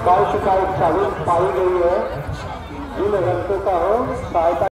22 का 41 पाई गई है। जिन रंगों का हो सहायता